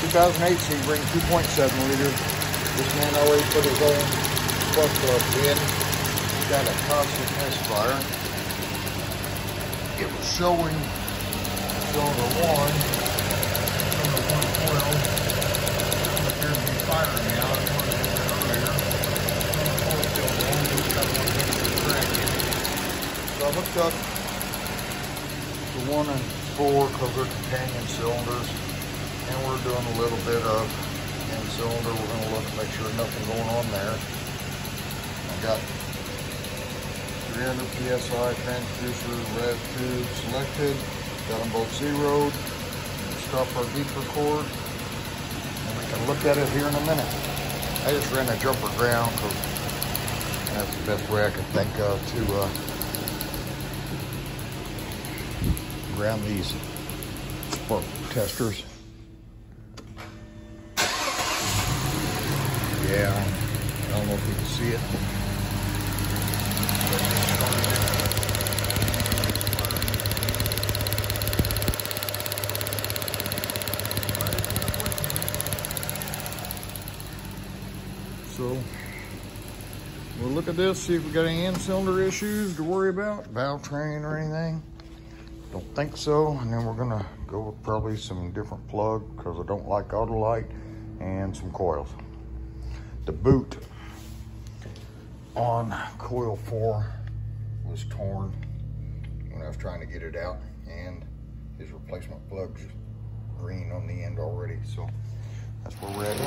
2008 Sebring 2.7 liter. This man already put his own spark plug in. He's got a constant misfire. It was showing cylinder 1 coil appears to be firing now. It was earlier. Still long, just got one cracked. So I hooked up the 1 and 4 because they're companion cylinders, and we're doing a little bit of in cylinder. We're going to look, make sure nothing going on there. I got 300 psi transducer rev tube selected. Got them both zeroed. Stop our beep record, and we can look at it here in a minute. I just ran a jumper ground because that's the best way I could think of to ground these spark testers. Yeah, I don't know if you can see it. So we'll look at this, see if we got any end cylinder issues to worry about, valve train or anything. Don't think so. And then we're gonna go with probably some different plug because I don't like auto light, and some coils. The boot on coil 4 was torn when I was trying to get it out, and his replacement plug's green on the end already. So that's where we're at.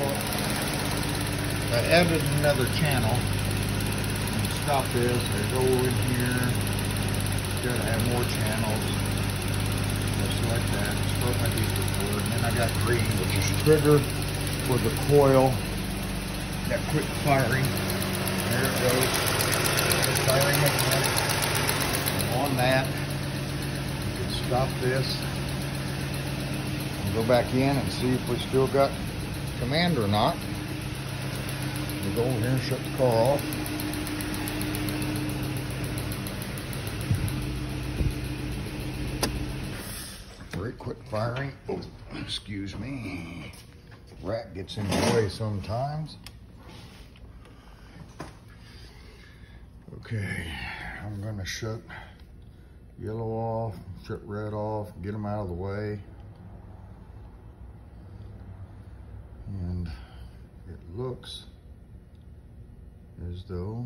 I added another channel. Stop this. I go in here. Gotta have more channels. Just like that. Start my beep record. And then I got green, which is trigger for the coil. That quick firing. There it goes. It's firing again. On that, you can stop this and go back in and see if we still got command or not. We'll go over here and shut the car off. Very quick firing. Oh, excuse me. Rat gets in the way sometimes. Okay, I'm gonna shut yellow off, shut red off, get them out of the way. And it looks as though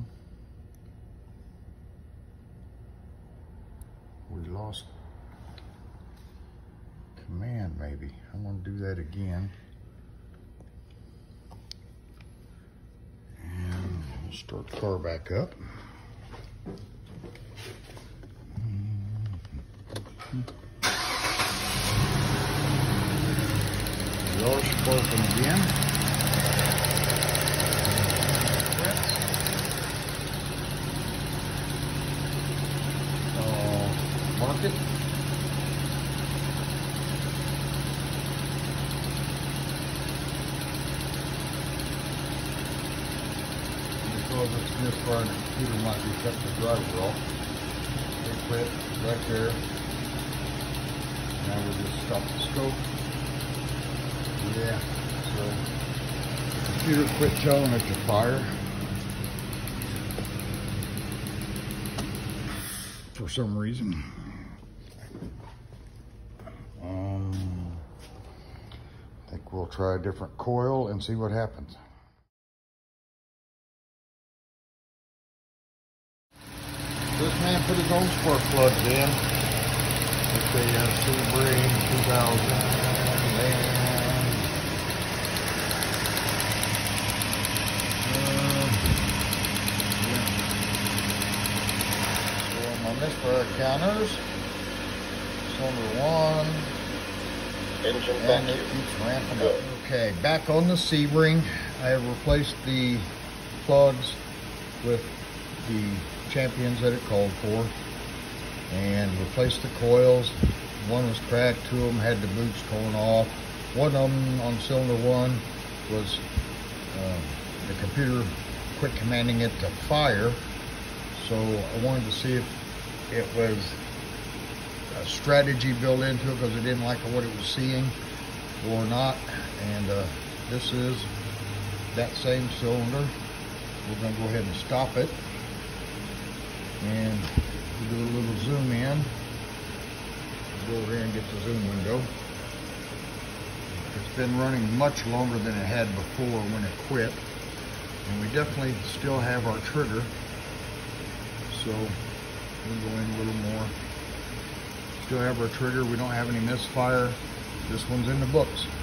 we lost command, maybe. I'm gonna do that again. And we'll start the car back up. Yours spoken again. Mark it. Because it's misfiring, the computer might be cutting the driver off. They quit right there. Now we'll just stop the scope. Yeah, so the computer quit telling it to fire for some reason. I think we'll try a different coil and see what happens. This man put his own spark plugs in. It's a Sebring 2000. So my misfire counters. Cylinder 1. Engine and it keeps ramping up. Okay, back on the Sebring. I have replaced the plugs with the champions that it called for, and replaced the coils. One was cracked, 2 of them had the boots torn off. One of them on cylinder 1 was the computer quit commanding it to fire, so I wanted to see if it was a strategy built into it because it didn't like what it was seeing or not. And this is that same cylinder. We're going to go ahead and stop it, and we'll do a little zoom in. Go over here and get the zoom window. It's been running much longer than it had before when it quit, and we definitely still have our trigger, so we'll go in a little more. Still have our trigger. We don't have any misfire. This one's in the books.